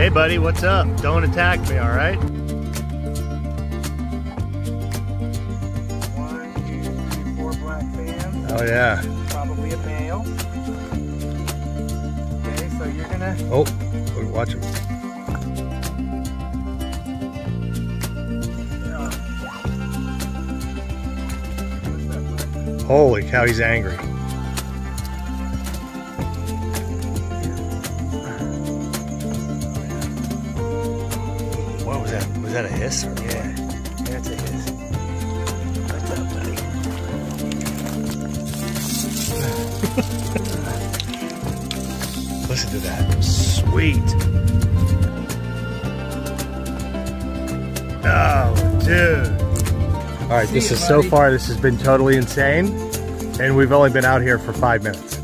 Hey buddy, what's up? Don't attack me, all right? 1, 2, 3, 4 black bands. Oh yeah. Probably a male. Okay, so you're gonna... Oh, watch him. Holy cow, he's angry. What was that? Was that a hiss? Or Yeah, that's a hiss. What's up, buddy? Listen to that. Sweet. Oh, dude. All right, this is so far, this has been totally insane. And we've only been out here for 5 minutes.